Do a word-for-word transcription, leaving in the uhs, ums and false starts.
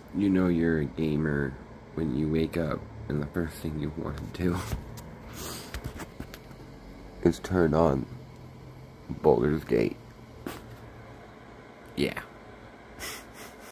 You know you're a gamer when you wake up and the first thing you want to do is turn on Baldur's Gate. Yeah.